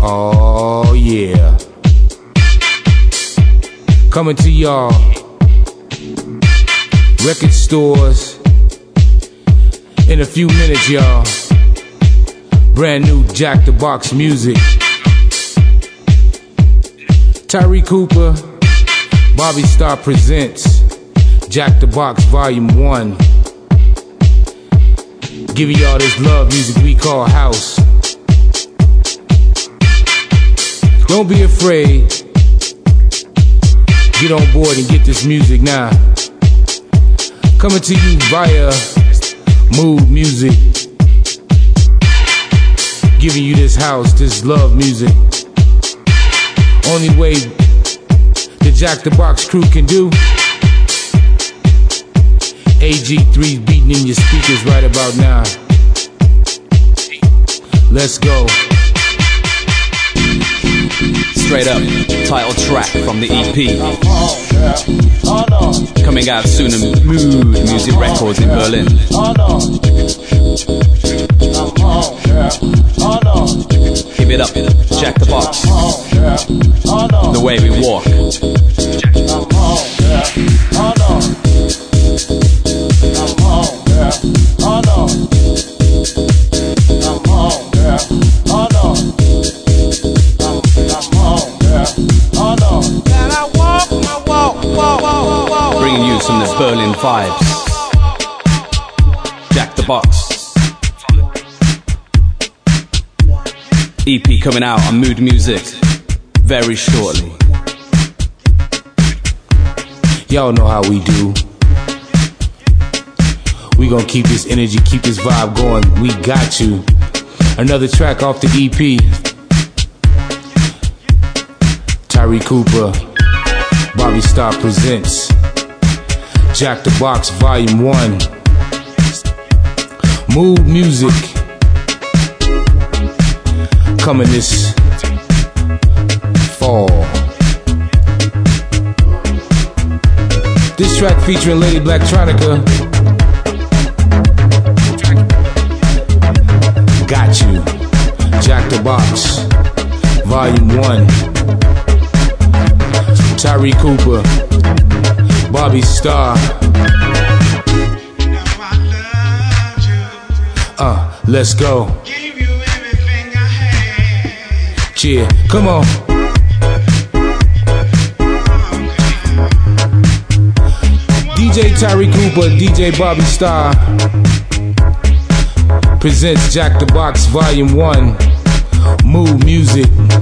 Oh yeah. Coming to y'all, record stores in a few minutes, y'all. Brand new Jack the Box music. Tyree Cooper, Bobby Starr presents Jack the Box Volume 1. Giving y'all this love music we call house. Don't be afraid. Get on board and get this music now. Coming to you via Mood Music. Giving you this house, this love music. Only way the Jack the Box crew can do. AG3's beating in your speakers right about now. Let's go. Straight up, title track from the EP. Coming out soon on Mood Music Records in Berlin. Give it up, Jack the Box. The way we walk. Bringing you some of the Berlin vibes. Jack the Box. EP coming out on Mood Music very shortly. Y'all know how we do. We gonna keep this energy, keep this vibe going. We got you. Another track off the EP. Tyree Cooper, Bobby Starr presents Jack the Box Volume 1. Mood Music. Coming this fall. This track featuring Lady Blacktronica. Got you. Jack the Box Volume 1. Tyree Cooper, Bobby Starr. Let's go. Cheer, come on. DJ Tyree Cooper, DJ Bobby Starr presents Jack the Box Volume 1. Mood Music.